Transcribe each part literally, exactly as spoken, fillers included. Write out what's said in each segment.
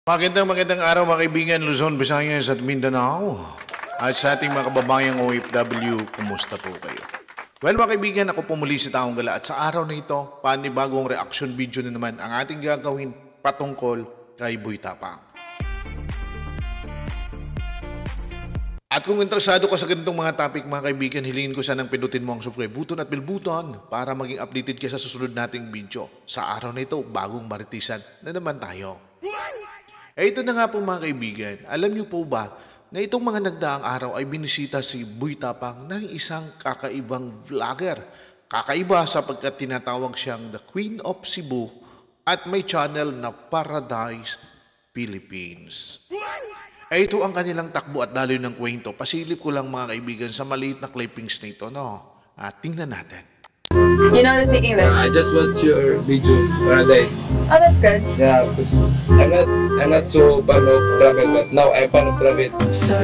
Magandang magandang araw mga kaibigan Luzon, Visayas at Mindanao. At sa ating mga kababayang O F W, kumusta po kayo? Well mga kaibigan, ako po muli si Taong Gala at sa araw na ito, panibagong reaction video na naman ang ating gagawin patungkol kay Boy Tapang. At kung interesado ka sa ganitong mga topic mga kaibigan, hilingin ko sanang pindutin mo ang subscribe button at bell button para maging updated ka sa susunod nating video. Sa araw na ito, bagong maritisan na naman tayo. Eh ito na nga po mga kaibigan, alam niyo po ba na itong mga nagdaang araw ay binisita si Boy Tapang ng isang kakaibang vlogger. Kakaiba sapagkat tinatawag siyang the Queen of Cebu at may channel na Paradise Philippines. Eh ito ang kanilang takbo at daloy ng kwento. Pasilip ko lang mga kaibigan sa maliit na clippings na ito, no? At tingnan natin. You know the speaking English? I just watch your video, Paradise. Oh, that's good. Yeah, because I'm not, I'm not so fan of travel, but now I'm fan of travel.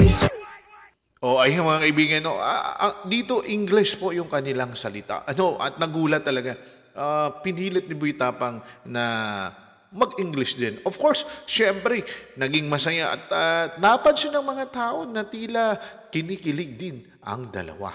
O ay mga kaibigan, no, ah, ah, dito English po yung kanilang salita. Ano, at nagulat talaga. Ah, pinilit ni Boy Tapang na mag-English din. Of course, syempre, naging masaya at uh, napansin ng mga tao na tila kinikilig din ang dalawa.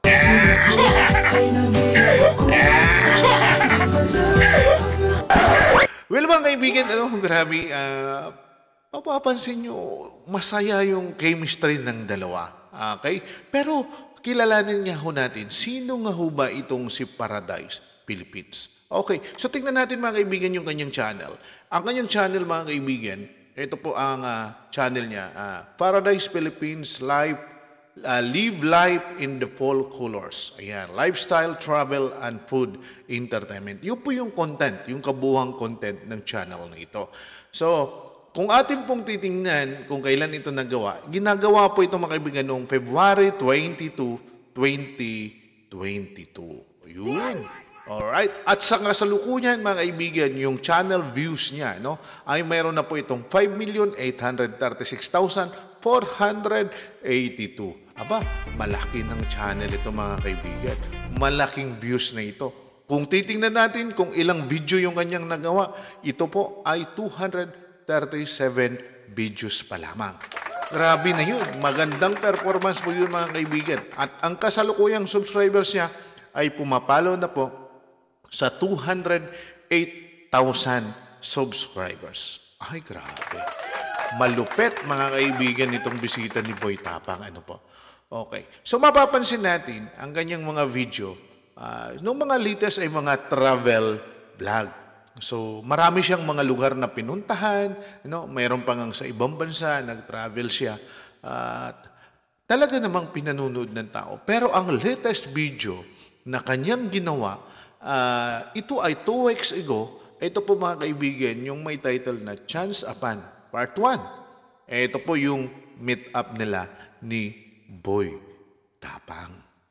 Well mga kaibigan, ano, grabe, uh, mapapansin nyo, masaya yung chemistry ng dalawa. Okay? Pero kilalanin nga ho natin, sino nga ho ba itong si Paradise Philippines? Okay, so tingnan natin mga kaibigan yung kanyang channel. Ang kanyang channel mga kaibigan, ito po ang uh, channel niya, uh, Paradise Philippines Live, uh, Live Life in the Fall Colors. Ayan, lifestyle, travel, and food entertainment. Yun po yung content, yung kabuhang content ng channel na ito. So, kung atin pong titingnan kung kailan ito nagawa, ginagawa po ito mga kaibigan noong February twenty-second, twenty twenty-two. Yun. Alright. At sa kasalukuyan mga kaibigan, yung channel views niya, no, ay mayroon na po itong five million eight hundred thirty-six thousand four hundred eighty-two. Aba, malaki ng channel ito mga kaibigan. Malaking views na ito. Kung titingnan natin kung ilang video yung kanyang nagawa, ito po ay two hundred thirty-seven videos pa lamang. Grabe na yun. Magandang performance po yun mga kaibigan. At ang kasalukuyang subscribers niya ay pumapalo na po sa two hundred eight thousand subscribers. Ay, grabe. Malupet, mga kaibigan, itong bisita ni Boy Tapang. Ano po? Okay. So, mapapansin natin, ang kanyang mga video, uh, nung mga latest ay mga travel vlog. So, marami siyang mga lugar na pinuntahan. You know, mayroon pa nga sa ibang bansa, nag-travel siya. At uh, talaga namang pinanunood ng tao. Pero ang latest video na kanyang ginawa, Uh, ito ay two weeks ago. Ito po mga kaibigan, yung may title na Chance Upon Part one. Ito po yung meet up nila ni Boy Tapang.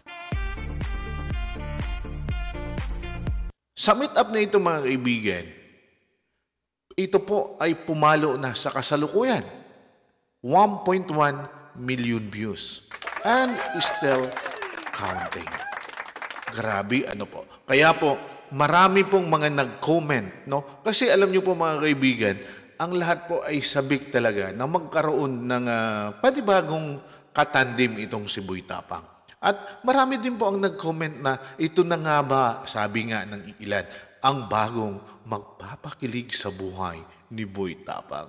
Sa meet up na ito mga kaibigan, ito po ay pumalo na sa kasalukuyan. one point one million views. And still counting. Grabe, ano po. Kaya po, marami pong mga nag-comment, no? Kasi alam niyo po mga kaibigan, ang lahat po ay sabik talaga na magkaroon ng uh, panibagong katandim itong si Boy Tapang. At marami din po ang nag-comment na ito na nga ba, sabi nga ng ilan, ang bagong magpapakilig sa buhay ni Boy Tapang.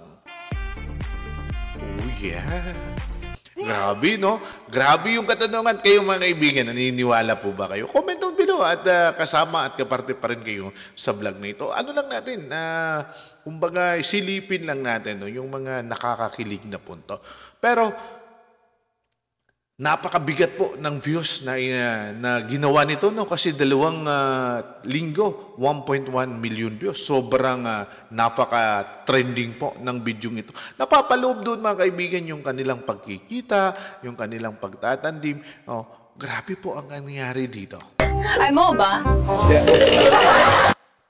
Oh yeah! Grabe, no? Grabe yung katanungan. Kayo mga kaibigan, naniniwala po ba kayo? Comment down below at uh, kasama at kaparte pa rin kayo sa vlog na ito. Ano lang natin, uh, kumbaga silipin lang natin, no? Yung mga nakakakilig na punto. Pero, napakabigat po ng views na, uh, na ginawa nito, no? Kasi dalawang uh, linggo, one point one million views. Sobrang uh, napaka-trending po ng video ito. Napapaloob doon mga kaibigan yung kanilang pagkikita, yung kanilang pagtatandim. Oh, grabe po ang nangyari dito. Ay mo ba? Yeah.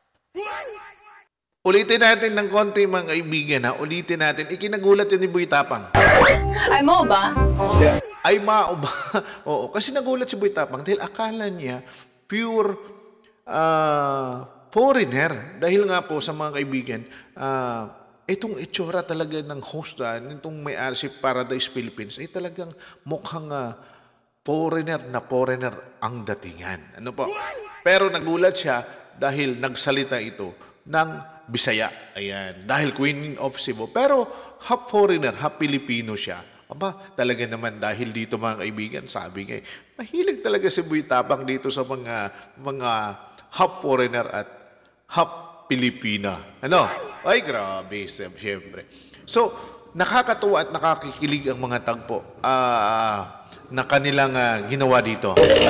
Ulitin natin ng konti mga kaibigan, ha? Ulitin natin. Ikinagulat yun ni Boy Tapang. Ay mo ba? Yeah. Ay mao ba? Oo, kasi nagulat si Boy Tapang dahil akala niya pure uh, foreigner. Dahil nga po sa mga kaibigan, uh, itong itsura talaga ng host na, itong may-ari si Paradise Philippines, ay talagang mukhang ah, foreigner na foreigner ang datingan. Ano po? Pero nagulat siya dahil nagsalita ito ng Bisaya. Ayan. Dahil Queen of Cebu. Pero half foreigner, half Filipino siya. Aba, talaga naman dahil dito mga kaibigan, sabi nga, eh, mahilig talaga si Boy Tapang dito sa mga mga half foreigner at half Pilipina. Ano? Ay, grabe, siyempre. So, nakakatuwa at nakakikilig ang mga tagpo ah, na kanilang ah, ginawa dito.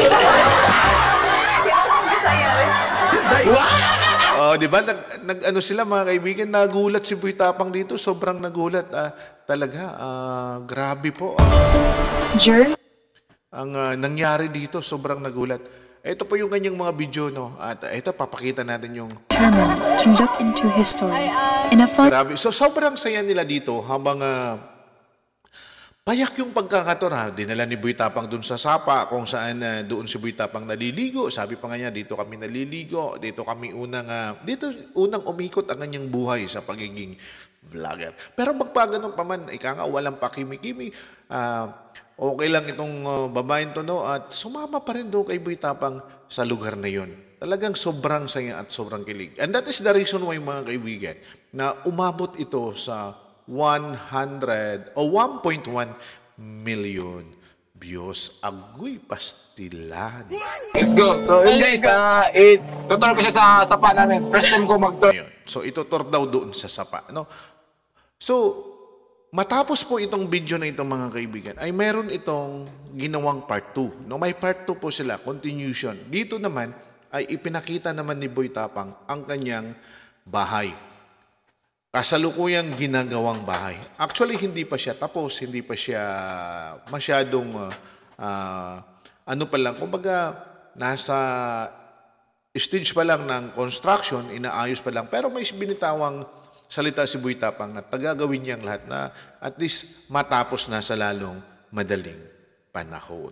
Oh, di ba? Nag, nag ano sila mga kaibigan, nagulat si Boy Tapang dito, sobrang nagulat. Ah, talaga, ah, grabe po. Ah, Jer? ang ah, nangyari dito, sobrang nagulat. Ito po yung kanyang mga video, no? At uh, ito, papakita natin yung... Determined to look into his story in a fun... Grabe. So, sobrang saya nila dito habang uh, payak yung pagkakatura. Dinala ni Boy Tapang dun sa Sapa kung saan uh, doon si Boy Tapang naliligo. Sabi pa nga niya, dito kami naliligo. Dito kami unang... Uh, dito unang umikot ang kanyang buhay sa pagiging vlogger. Pero magpaganon pa man, ika nga, walang pakimi-kimi. Uh, okay lang itong uh, babaeng to, no? At sumama pa rin doon kay Boy Tapang sa lugar na yon. Talagang sobrang saya at sobrang kilig. And that is the reason why, mga kaibigan, na umabot ito sa one hundred o one point one million views. Agoy, pastilan. Let's go. So yun guys, uh, it, tutor ko siya sa sapa namin. First time ko mag-tour. Ayun. So, itutur daw doon sa Sapa. No? So, matapos po itong video na itong mga kaibigan, ay meron itong ginawang part two. No, may part two po sila, continuation. Dito naman ay ipinakita naman ni Boy Tapang ang kanyang bahay. Kasalukuyang ginagawang bahay. Actually, hindi pa siya tapos, hindi pa siya masyadong uh, uh, ano pa lang, kumbaga nasa stage pa lang ng construction, inaayos pa lang. Pero may binitawang salita si Boy Tapang na tagagawin niyang lahat na at least matapos na sa lalong madaling panahon.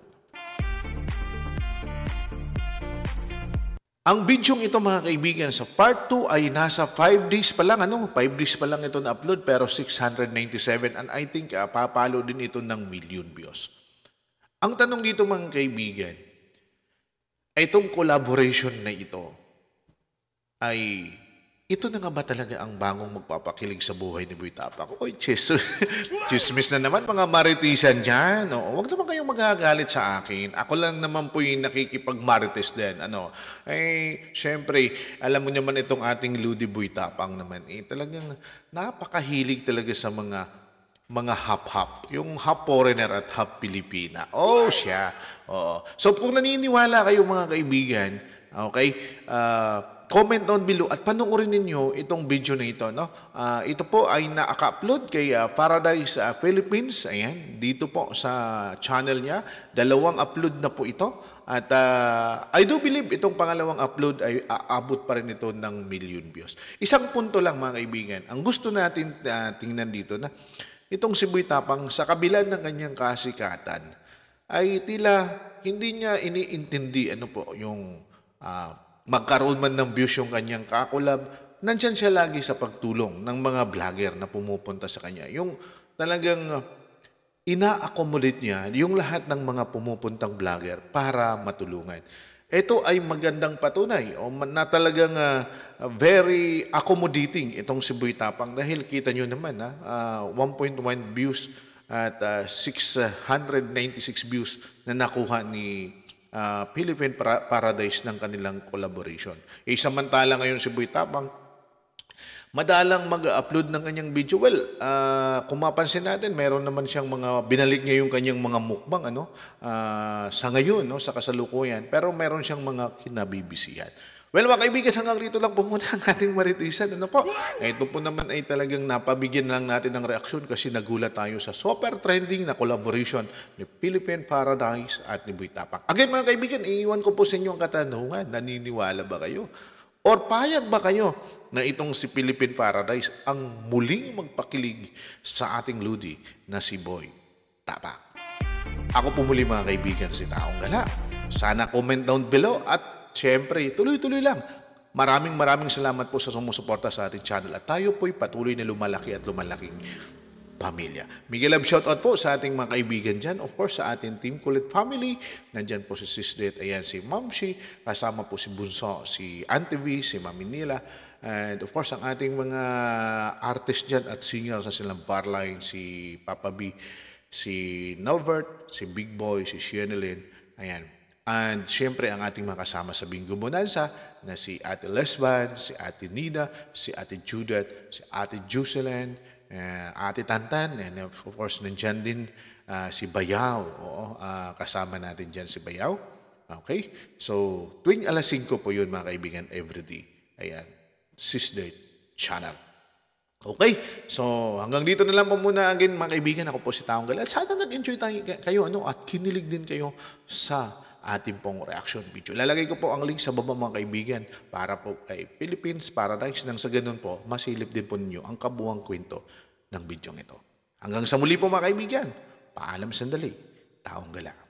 Ang bidyong ito mga kaibigan sa part two ay nasa five days pa lang. Ano? five days pa lang ito na-upload pero six hundred ninety-seven and I think uh, papalo din ito ng million views. Ang tanong dito mga kaibigan, itong collaboration na ito ay ito na nga ba talaga ang bangong magpapakilig sa buhay ni Boy Tapang? Oy, Jesus. Chismis na naman mga maritisan dyan. O, huwag naman kayong magagalit sa akin. Ako lang naman po yung nakikipag-marites din. Ano? Eh, syempre, alam mo naman itong ating Ludi Boy Tapang naman. Eh, talagang napakahilig talaga sa mga mga hap-hap. Yung half foreigner at half Pilipina. Oh, siya. Oo. So, kung naniniwala kayo mga kaibigan, okay, uh, comment down below at panoorin ninyo itong video na ito. No? Uh, ito po ay na-upload kay uh, Paradise uh, Philippines. Ayan, dito po sa channel niya. Dalawang upload na po ito. At uh, I do believe itong pangalawang upload ay aabot pa rin ito ng million views. Isang punto lang mga kaibigan. Ang gusto natin uh, tingnan dito na itong si Boy Tapang sa kabila ng kanyang kasikatan ay tila hindi niya iniintindi ano po yung uh, magkaroon man ng views yung kanyang kakulab, nandyan siya lagi sa pagtulong ng mga vlogger na pumupunta sa kanya. Yung talagang uh, ina-accommodate niya yung lahat ng mga pumupuntang vlogger para matulungan. Ito ay magandang patunay o na talagang uh, very accommodating itong si Boy Tapang dahil kita nyo naman ha, uh, one point one views at uh, six hundred ninety-six views na nakuha ni Uh, Philippine Para Paradise ng kanilang collaboration. Eh, samantala ngayon si Boy Tapang, madalang mag-upload ng kanyang video. Well, uh, kung mapansin natin, meron naman siyang mga, binalik niya yung kanyang mga mukbang, ano, uh, sa ngayon, no, sa kasalukuyan. Pero meron siyang mga kinabibisihan. Well, mga kaibigan, hanggang rito lang po muna ang ating maritisan. Ano po? Ito po naman ay talagang napabigyan lang natin ng reaksyon kasi nagulat tayo sa super trending na collaboration ni Philippine Paradise at ni Boy Tapang. Again, mga kaibigan, iiwan ko po sa inyo ang katanungan. Naniniwala ba kayo? Or payag ba kayo na itong si Philippine Paradise ang muling magpakilig sa ating Ludi na si Boy Tapang? Ako po muli mga kaibigan si Taong Gala. Sana comment down below at siyempre, tuloy-tuloy lang. Maraming maraming salamat po sa sumusuporta sa ating channel at tayo po'y patuloy na lumalaki at lumalaking pamilya. Miguel love shoutout po sa ating mga kaibigan dyan. Of course, sa ating Team Kulit family. Nandyan po si Sis Det, ayan si Mamshi, kasama po si Bunso, si Auntie V, si Mami Nila. And of course, ang ating mga artist dyan at singers sa silang Barline, si Papa B, si Nelvert, si Big Boy, si Shienelyn. Ayan. And syempre ang ating mga kasama sa Bingo Bonanza na si Ate Lesban, si Ate Nida, si Ate Judith, si Ate Jocelyn, uh, Ate Tantan, and of course nandyan din uh, si Bayaw. Oo, uh, kasama natin dyan si Bayaw. Okay? So, tuwing alas singko po yun mga kaibigan everyday. Ayan. Sisdet Channel. Okay, so hanggang dito na lang po muna again mga kaibigan. Ako po si Taong Gal. At sana nag-enjoy tayo, kayo ano, at kinilig din kayo sa ating pong reaction video. Lalagay ko po ang link sa baba mga kaibigan para po kay Philippines Paradise nang sa ganun po, masilip din po ninyo ang kabuuang kwento ng video ito. Hanggang sa muli po mga kaibigan, paalam sandali, Taong Gala.